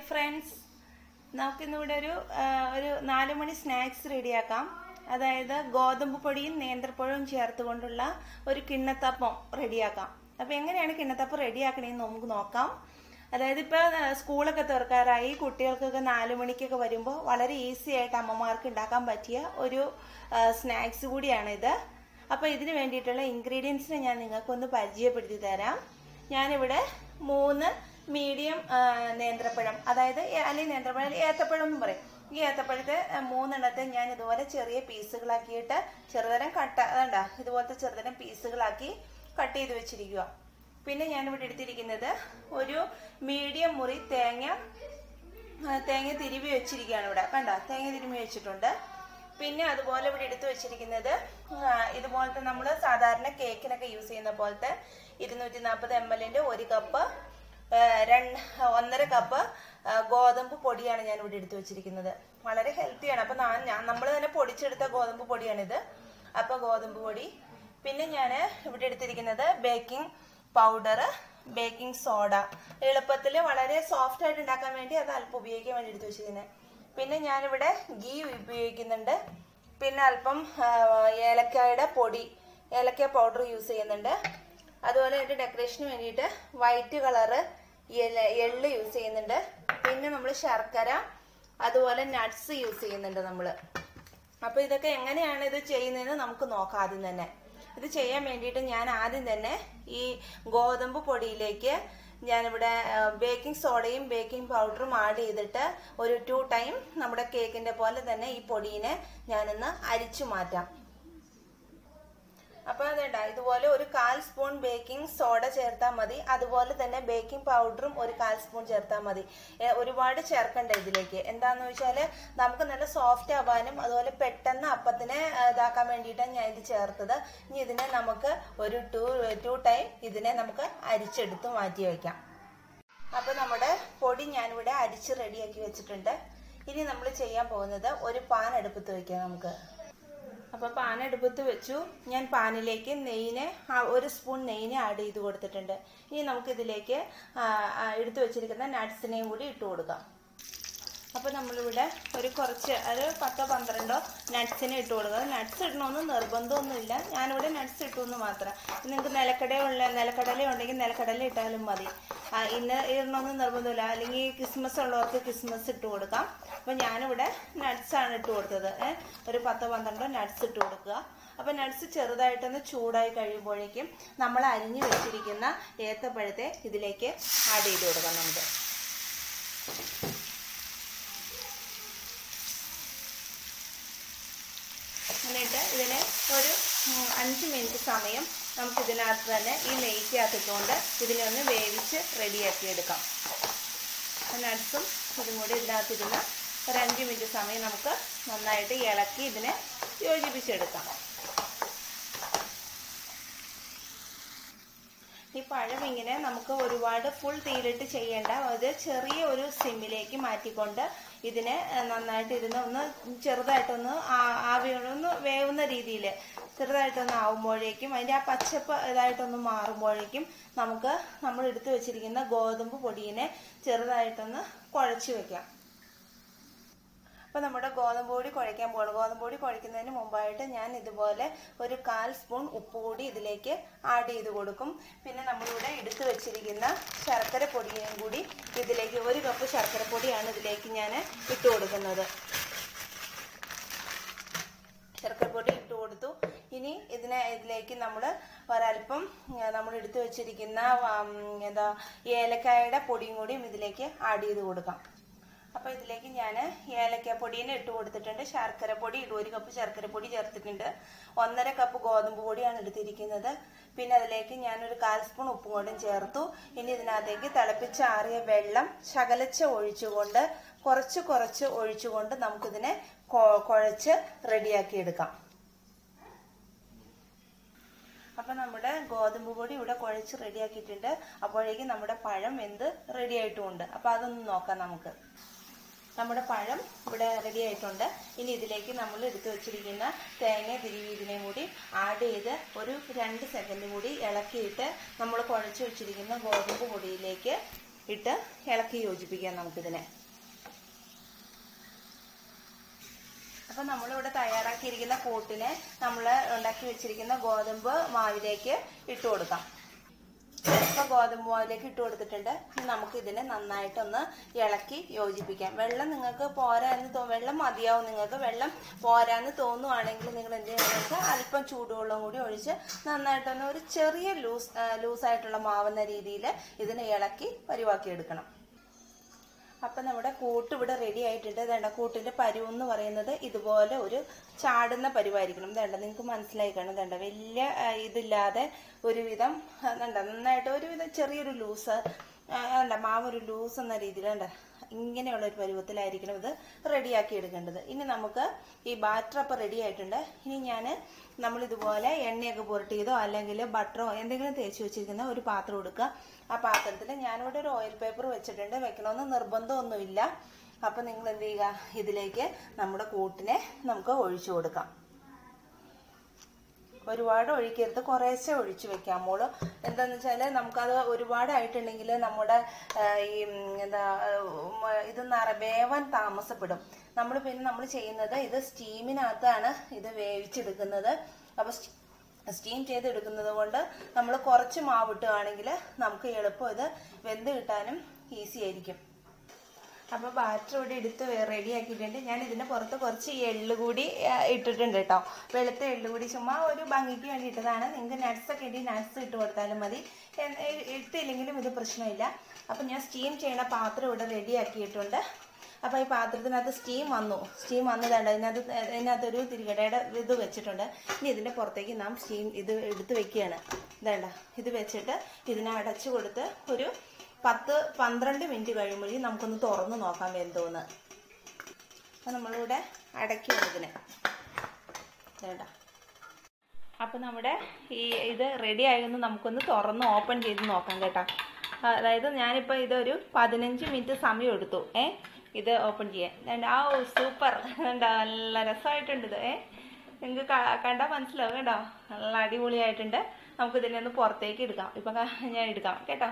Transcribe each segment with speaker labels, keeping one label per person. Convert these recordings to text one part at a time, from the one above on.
Speaker 1: Hi friends, നമുക്കിന്നിവിടെ ഒരു 4 മണി snacks റെഡിയാക്കാം. അതായത് ഗോതമ്പ് പൊടിയും നേന്ത്രപ്പഴവും ചേർത്തുകൊണ്ടുള്ള ഒരു കിണ്ണത്തപ്പം റെഡിയാക്കാം. അപ്പോൾ എങ്ങനെയാണ് കിണ്ണത്തപ്പം റെഡിയാക്കണമെന്ന് നമുക്ക് നോക്കാം. അതായത് ഇപ്പോൾ സ്കൂളൊക്കെ തുറക്കാറായി, കുട്ടികൾക്കൊക്കെ 4 മണിക്കൊക്കെ വരുമ്പോൾ വളരെ ഈസി ആയിട്ട് അമ്മമാർക്ക് ഉണ്ടാക്കാൻ പറ്റിയ ഒരു സ്നാക്സ് കൂടിയാണിത്. അപ്പോൾ ഇതിന് വേണ്ടിയിട്ടുള്ള ഇൻഗ്രീഡിയൻസിനെ ഞാൻ നിങ്ങൾക്കൊന്ന് പരിചയപ്പെടുത്തി തരാം. ഞാനിവിടെ 3 മീഡിയം നേന്ത്രപ്പഴം, അതായത് അല്ലെങ്കിൽ നേന്ത്രപ്പഴം ഏത്തപ്പഴം എന്നും പറയും. ഈ ഏത്തപ്പഴത്തെ 3 എണ്ണത്തെ ഞാൻ ഇതുപോലെ ചെറിയ പീസുകളാക്കിയിട്ട് ചെറുതരം ഇതുപോലത്തെ ചെറുതരം പീസുകളാക്കി കട്ട് ചെയ്ത് വെച്ചിരിക്കുക. പിന്നെ ഞാനിവിടെ എടുത്തിരിക്കുന്നത് ഒരു മീഡിയം മുറി തേങ്ങ തിരുവി വെച്ചിരിക്കുകയാണ്. ഇവിടെ തേങ്ങ തിരുവി വെച്ചിട്ടുണ്ട്. പിന്നെ അതുപോലെ ഇവിടെ എടുത്തു വെച്ചിരിക്കുന്നത് ഇതുപോലത്തെ നമ്മൾ സാധാരണ കേക്കിനൊക്കെ യൂസ് ചെയ്യുന്ന പോലത്തെ 240 ml 1 കപ്പ് 1.5 കപ്പ് ഗോതമ്പ് പൊടിയാണ് ഞാൻ ഇവിടെ എടുത്തു വെച്ചിരിക്കുന്നത്. വളരെ ഹെൽത്തിയാണ്. അപ്പം നമ്മൾ തന്നെ പൊടിച്ചെടുത്ത ഗോതമ്പ് പൊടിയാണിത്. അപ്പോൾ ഗോതമ്പ് പൊടി, പിന്നെ ഞാൻ ഇവിടെ എടുത്തിരിക്കുന്നത് ബേക്കിംഗ് പൗഡർ, ബേക്കിംഗ് സോഡ, എളുപ്പത്തിൽ വളരെ സോഫ്റ്റ് ആയിട്ട് ഉണ്ടാക്കാൻ വേണ്ടി അത് അല്പം ഉപയോഗിക്കാൻ വേണ്ടി എടുത്തു വെച്ചിരിക്കുന്നത്. പിന്നെ ഞാനിവിടെ ഗീ ഉപയോഗിക്കുന്നുണ്ട്. പിന്നെ അല്പം ഏലക്കായുടെ പൊടി, ഏലക്ക പൗഡർ യൂസ് ചെയ്യുന്നുണ്ട്. അതുപോലെ എൻ്റെ ഡെക്കറേഷന് വേണ്ടിയിട്ട് വൈറ്റ് കളറ് എള്ള് യൂസ് ചെയ്യുന്നുണ്ട്. പിന്നെ നമ്മൾ ശർക്കര, അതുപോലെ നട്ട്സ് യൂസ് ചെയ്യുന്നുണ്ട് നമ്മൾ. അപ്പോൾ ഇതൊക്കെ എങ്ങനെയാണ് ഇത് ചെയ്യുന്നതെന്ന് നമുക്ക് നോക്കാം. ആദ്യം തന്നെ ഇത് ചെയ്യാൻ വേണ്ടിയിട്ട് ഞാൻ ആദ്യം തന്നെ ഈ ഗോതമ്പ് പൊടിയിലേക്ക് ഞാനിവിടെ ബേക്കിംഗ് സോഡയും ബേക്കിംഗ് പൗഡറും ആഡ് ചെയ്തിട്ട് ഒരു 2 ടൈം നമ്മുടെ കേക്കിന്റെ പോലെ തന്നെ ഈ പൊടിയെ ഞാനൊന്ന് അരിച്ചു മാറ്റാം. അപ്പോൾ അതേണ്ട ഇതുപോലെ ഒരു 1/4 സ്പൂൺ ബേക്കിംഗ് സോഡ ചേർത്താൽ മതി. അതുപോലെ തന്നെ ബേക്കിംഗ് പൗഡറും ഒരു 1/4 സ്പൂൺ ചേർത്താൽ മതി. ഒരുപാട് ചേർക്കണ്ട ഇതിലേക്ക്. എന്താണെന്ന് വെച്ചാൽ നമുക്ക് നല്ല സോഫ്റ്റ് ആവാനും അതുപോലെ പെട്ടെന്ന് അപ്പത്തിനെ ഇതാക്കാൻ വേണ്ടിയിട്ടാണ് ഞാൻ ഇത് ചേർത്തത്. ഇനി ഇതിനെ നമുക്ക് ഒരു 2 ടൈം ഇതിനെ നമുക്ക് അരിച്ചെടുത്ത് മാറ്റി വയ്ക്കാം. അപ്പോൾ നമ്മുടെ പൊടി ഞാനിവിടെ അരിച്ച് റെഡിയാക്കി വെച്ചിട്ടുണ്ട്. ഇനി നമ്മൾ ചെയ്യാൻ പോകുന്നത് ഒരു പാൻ അടുപ്പത്ത് വയ്ക്കാം നമുക്ക്. അപ്പോൾ പാൻ അടുപ്പത്ത് വെച്ചു. ഞാൻ പാനിലേക്ക് നെയ്യിനെ 1 സ്പൂൺ നെയ്യിനെ ആഡ് ചെയ്ത് കൊടുത്തിട്ടുണ്ട്. ഇനി നമുക്കിതിലേക്ക് എടുത്തു വെച്ചിരിക്കുന്ന നട്ട്സിനെയും കൂടി ഇട്ട് കൊടുക്കാം. അപ്പോൾ നമ്മളിവിടെ ഒരു 10-12 നട്ട്സിനെ ഇട്ട് കൊടുക്കുക. നട്ട്സ് ഇടണമെന്ന് നിർബന്ധമൊന്നുമില്ല. ഞാനിവിടെ നട്ട്സ് ഇട്ടു എന്ന് മാത്രം. നിങ്ങൾക്ക് നിലക്കടല ഉണ്ടെങ്കിൽ നിലക്കടല ഇട്ടാലും മതി. ഇന്ന് ഇടണമെന്ന് നിർബന്ധമില്ല. അല്ലെങ്കിൽ കിസ്മസ് ഉള്ളവർക്ക് കിസ്മസ് ഇട്ട് കൊടുക്കാം. അപ്പോൾ ഞാനിവിടെ നട്ട്സാണ് ഇട്ട് കൊടുത്തത്. ഒരു 10-12 നട്ട്സ് ഇട്ട് കൊടുക്കുക. അപ്പോൾ നട്ട്സ് ചെറുതായിട്ടൊന്ന് ചൂടായി കഴിയുമ്പോഴേക്കും നമ്മൾ അരിഞ്ഞു വെച്ചിരിക്കുന്ന ഏത്തപ്പഴത്തെ ഇതിലേക്ക് ആഡ് ചെയ്ത് കൊടുക്കാം നമുക്ക്. എന്നിട്ട് ഇതിനെ ഒരു 5 മിനിറ്റ് സമയം നമുക്ക് ഇതിനകത്ത് തന്നെ ഈ നെയ്ക്കകത്തിട്ടുകൊണ്ട് ഇതിനെ ഒന്ന് വേവിച്ച് റെഡിയാക്കി എടുക്കാം. നട്ട്സും ഇതും കൂടി ഇതിനകത്തിരുന്ന് ഒരു 5 മിനിറ്റ് സമയം നമുക്ക് നന്നായിട്ട് ഇളക്കി ഇതിനെ യോജിപ്പിച്ചെടുക്കാം. ഈ പഴം ഇങ്ങനെ നമുക്ക് ഒരുപാട് ഫുൾ തീയിലിട്ട് ചെയ്യേണ്ട, അത് ചെറിയ ഒരു സിമ്മിലേക്ക് മാറ്റിക്കൊണ്ട് ഇതിനെ നന്നായിട്ട് ഒന്ന് ചെറുതായിട്ടൊന്ന് ആവിയൊന്ന് വേവുന്ന രീതിയിൽ ചെറുതായിട്ടൊന്ന് ആവുമ്പോഴേക്കും അതിൻ്റെ ആ പച്ചപ്പ് ഇതായിട്ടൊന്ന് മാറുമ്പോഴേക്കും നമ്മൾ എടുത്തു വെച്ചിരിക്കുന്ന ഗോതമ്പ് പൊടിയെ ചെറുതായിട്ടൊന്ന് കുഴച്ച് വെക്കാം. അപ്പോൾ നമ്മുടെ ഗോതമ്പ് പൊടി കുഴയ്ക്കാൻ പോകണം. ഗോതമ്പ് പൊടി കുഴയ്ക്കുന്നതിന് മുമ്പായിട്ട് ഞാൻ ഇതുപോലെ ഒരു 1/4 സ്പൂൺ ഉപ്പ് കൂടി ഇതിലേക്ക് ആഡ് ചെയ്ത് കൊടുക്കും. പിന്നെ നമ്മളിവിടെ എടുത്തു വെച്ചിരിക്കുന്ന ശർക്കര പൊടിയും കൂടി ഇതിലേക്ക് 1 കപ്പ് ശർക്കര പൊടിയാണ് ഇതിലേക്ക് ഞാൻ ഇട്ട് കൊടുക്കുന്നത്. ശർക്കര പൊടി ഇട്ട് കൊടുത്തു. ഇനി ഇതിലേക്ക് നമ്മൾ ഒരല്പം നമ്മൾ എടുത്തു വെച്ചിരിക്കുന്ന ഏലക്കായുടെ പൊടിയും കൂടിയും ഇതിലേക്ക് ആഡ് ചെയ്ത് കൊടുക്കാം. അപ്പോൾ ഇതിലേക്ക് ഞാൻ ഏലക്കപ്പൊടിയെ ഇട്ട് കൊടുത്തിട്ടുണ്ട്. ശർക്കര പൊടി 1 കപ്പ് ശർക്കര പൊടി ചേർത്തിട്ടുണ്ട്. 1.5 കപ്പ് ഗോതമ്പ് പൊടിയാണ് എടുത്തിരിക്കുന്നത്. പിന്നെ അതിലേക്ക് ഞാനൊരു 1/4 സ്പൂൺ ഉപ്പും കൂടെ ചേർത്തു. ഇനി ഇതിനകത്തേക്ക് തിളപ്പിച്ചാറിയ വെള്ളം ശകലച്ച ഒഴിച്ചുകൊണ്ട് കുറച്ച് ഒഴിച്ചുകൊണ്ട് നമുക്കിതിനെ കുഴച്ച് റെഡിയാക്കി എടുക്കാം. അപ്പം നമ്മുടെ ഗോതമ്പ് പൊടി ഇവിടെ കുഴച്ച് റെഡിയാക്കിയിട്ടുണ്ട്. അപ്പോഴേക്കും നമ്മുടെ പഴം വെന്ത് റെഡി ആയിട്ടുമുണ്ട്. അപ്പോൾ അതൊന്ന് നോക്കാം നമുക്ക്. നമ്മുടെ പഴം ഇവിടെ റെഡി ആയിട്ടുണ്ട്. ഇനി ഇതിലേക്ക് നമ്മൾ എടുത്തു വെച്ചിരിക്കുന്ന തേങ്ങ തിരുവിയതിനെയും കൂടി ആഡ് ചെയ്ത് ഒരു 2 സെക്കൻഡ് കൂടി ഇളക്കിയിട്ട് നമ്മൾ കുഴച്ച് വെച്ചിരിക്കുന്ന ഗോതമ്പ് പൊടിയിലേക്ക് ഇട്ട് ഇളക്കി യോജിപ്പിക്കാം നമുക്കിതിനെ. അപ്പം നമ്മളിവിടെ തയ്യാറാക്കിയിരിക്കുന്ന കൂട്ടിനെ നമ്മൾ ഉണ്ടാക്കി വെച്ചിരിക്കുന്ന ഗോതമ്പ് മാവിലേക്ക് ഇട്ട് കൊടുക്കാം. ഇപ്പോൾ ഗോതമ്പ് മാവിലേക്ക് ഇട്ട് കൊടുത്തിട്ടുണ്ട്. ഇനി നമുക്ക് ഇതിനെ നന്നായിട്ടൊന്ന് ഇളക്കി യോജിപ്പിക്കാം. വെള്ളം നിങ്ങൾക്ക് പോരാന്ന് വെള്ളം മതിയാവും. നിങ്ങൾക്ക് വെള്ളം പോരാന്ന് തോന്നുവാണെങ്കിൽ നിങ്ങൾ എന്ത് ചെയ്യണമെന്ന് വെച്ചാൽ അല്പം ചൂടുവെള്ളം കൂടി ഒഴിച്ച് നന്നായിട്ടൊന്ന് ഒരു ചെറിയ ലൂസായിട്ടുള്ള മാവുന്ന രീതിയിൽ ഇതിനെ ഇളക്കി പരിവാക്കി എടുക്കണം. അപ്പം നമ്മുടെ കൂട്ട് ഇവിടെ റെഡി ആയിട്ടുണ്ട്. വേണ്ട കൂട്ടിൻ്റെ പരുവെന്ന് പറയുന്നത് ഇതുപോലെ ഒരു ചാടുന്ന പരുവായിരിക്കണം. വേണ്ട നിങ്ങൾക്ക് മനസ്സിലായി കാണും. വേണ്ട വലിയ ഇതില്ലാതെ ഒരുവിധം വേണ്ട നന്നായിട്ട് ഒരുവിധം ചെറിയൊരു ലൂസ് വേണ്ട മാവൊരു ലൂസ് എന്ന രീതിയിൽ വേണ്ട ഇങ്ങനെയുള്ള ഒരു പരുവത്തിലായിരിക്കണം ഇത് റെഡിയാക്കി എടുക്കേണ്ടത്. ഇനി നമുക്ക് ഈ ബാറ്റർ അപ്പം റെഡി ആയിട്ടുണ്ട്. ഇനി നമ്മളിതുപോലെ എണ്ണയൊക്കെ പുരട്ടിയതോ അല്ലെങ്കിൽ ബട്ടറോ എന്തെങ്കിലും തേച്ച് വെച്ചിരിക്കുന്ന ഒരു പാത്രം എടുക്കുക. ആ പാത്രത്തിൽ ഞാനിവിടെ ഒരു ഓയിൽ പേപ്പർ വെച്ചിട്ടുണ്ട്. വെക്കണമെന്ന് നിർബന്ധമൊന്നുമില്ല. അപ്പം നിങ്ങൾ എന്ത് ചെയ്യുക, ഇതിലേക്ക് നമ്മുടെ കൂട്ടിനെ നമുക്ക് ഒഴിച്ചു കൊടുക്കാം. ഒരുപാട് ഒഴിക്കരുത്, കുറേശ്ശെ ഒഴിച്ചു വെക്കാമോൾ. എന്താണെന്ന് വെച്ചാൽ നമുക്കത് ഒരുപാടായിട്ടുണ്ടെങ്കിൽ നമ്മുടെ ഈ ഇത് വേവാൻ താമസപ്പെടും. നമ്മൾ ചെയ്യുന്നത് ഇത് സ്റ്റീമിനകത്താണ് ഇത് വേവിച്ചെടുക്കുന്നത്. അപ്പോൾ സ്റ്റീം ചെയ്തെടുക്കുന്നത് കൊണ്ട് നമ്മൾ കുറച്ച് മാവിട്ടുകയാണെങ്കിൽ നമുക്ക് എളുപ്പം ഇത് വെന്ത് കിട്ടാനും ഈസി ആയിരിക്കും. അപ്പോൾ ബാറ്റർ ഇവിടെ എടുത്ത് റെഡി ആക്കിയിട്ടുണ്ട്. ഞാൻ ഇതിൻ്റെ പുറത്ത് കുറച്ച് എള്ള് കൂടി ഇട്ടിട്ടുണ്ട് കേട്ടോ. വെളുത്ത എള്ള് കൂടി ചുമ്മാ ഒരു ഭംഗിക്ക് വേണ്ടി ഇട്ടതാണ്. നിങ്ങൾക്ക് നട്ട്സൊക്കെ ഇട്ട് നട്ട്സ് ഇട്ട് കൊടുത്താലും മതി, ഇട്ടില്ലെങ്കിലും ഇത് പ്രശ്നമില്ല. അപ്പം ഞാൻ സ്റ്റീം ചെയ്യണ പാത്രം ഇവിടെ റെഡി ആക്കിയിട്ടുണ്ട്. അപ്പോൾ ഈ പാത്രത്തിനകത്ത് സ്റ്റീം വന്നതാണ്. ഇതിനകത്തൊരു തിരികടയുടെ ഇത് വെച്ചിട്ടുണ്ട്. ഇനി ഇതിൻ്റെ പുറത്തേക്ക് നാം ഇത് എടുത്ത് വെക്കുകയാണ്. ഇതേണ്ട ഇത് വെച്ചിട്ട് ഇതിനെ അടച്ചു കൊടുത്ത് ഒരു 10-12 മിനിറ്റ് കഴിയുമ്പോഴേ നമുക്കൊന്ന് തുറന്ന് നോക്കാം വെന്തോന്ന്. അപ്പം നമ്മളിവിടെ അടയ്ക്കുകയാണ് ഇതിനെ. വേണ്ട അപ്പം നമ്മുടെ ഇത് റെഡി ആയെന്ന് നമുക്കൊന്ന് തുറന്ന് ഓപ്പൺ ചെയ്ത് നോക്കാം കേട്ടോ. അതായത് ഞാനിപ്പോൾ ഇതൊരു 15 മിനിറ്റ് സമയം എടുത്തു ഇത് ഓപ്പൺ ചെയ്യാൻ. ആ സൂപ്പർ നല്ല രസമായിട്ടുണ്ട് ഇത്. നിങ്ങൾക്ക് കണ്ടാൽ മനസ്സിലാവും കേട്ടോ. നല്ല അടിപൊളിയായിട്ടുണ്ട്. നമുക്കിതിനെ ഒന്ന് പുറത്തേക്ക് എടുക്കാം. ഇപ്പം ഞാൻ എടുക്കാം കേട്ടോ.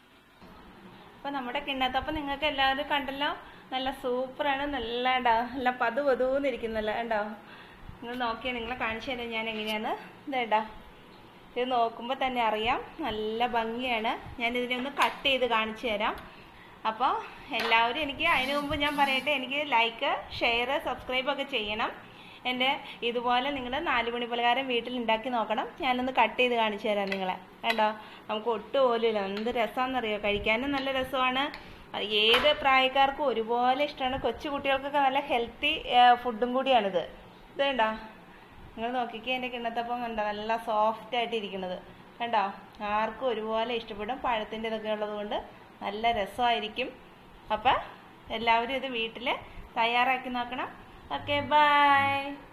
Speaker 1: അപ്പം നമ്മുടെ കിണ്ണത്തപ്പം നിങ്ങൾക്ക് എല്ലാവരും കണ്ടല്ലോ. നല്ല സൂപ്പറാണ്. നല്ല പതുപതൂന്നിരിക്കുന്നല്ലോ കേട്ടോ. നിങ്ങൾ നോക്കിയാൽ നിങ്ങളെ കാണിച്ചു തരാം ഞാൻ എങ്ങനെയാണ് ഇതേട്ടാ. ഇത് നോക്കുമ്പോൾ തന്നെ അറിയാം നല്ല ഭംഗിയാണ്. ഞാനിതിനെ ഒന്ന് കട്ട് ചെയ്ത് കാണിച്ചു തരാം. അപ്പോൾ എല്ലാവരും എനിക്ക് അതിന് മുമ്പ് ഞാൻ പറയട്ടെ, എനിക്ക് ലൈക്ക്, ഷെയർ, സബ്സ്ക്രൈബൊക്കെ ചെയ്യണം. എൻ്റെ ഇതുപോലെ നിങ്ങൾ 4 മണി പലഹാരം വീട്ടിൽ ഉണ്ടാക്കി നോക്കണം. ഞാനൊന്ന് കട്ട് ചെയ്ത് കാണിച്ചു തരാം നിങ്ങളെ. കേട്ടോ, നമുക്ക് ഒട്ടും പോലുമില്ല. എന്ത് രസമാണെന്നറിയോ, കഴിക്കാനും നല്ല രസമാണ്. ഏത് പ്രായക്കാർക്കും ഒരുപോലെ ഇഷ്ടമാണ്. കൊച്ചു കുട്ടികൾക്കൊക്കെ നല്ല ഹെൽത്തി ഫുഡും കൂടിയാണിത്. ഇത് കണ്ടോ, നിങ്ങൾ നോക്കിക്കേ എൻ്റെ കിണ്ണത്തപ്പം കണ്ടോ, നല്ല സോഫ്റ്റ് ആയിട്ട് ഇരിക്കുന്നത് കണ്ടോ. ആർക്കും ഒരുപോലെ ഇഷ്ടപ്പെടും. പഴത്തിൻ്റെ ഇതൊക്കെ ഉള്ളത് കൊണ്ട് നല്ല രസമായിരിക്കും. അപ്പം എല്ലാവരും ഇത് വീട്ടിൽ തയ്യാറാക്കി നോക്കണം. Okay, by.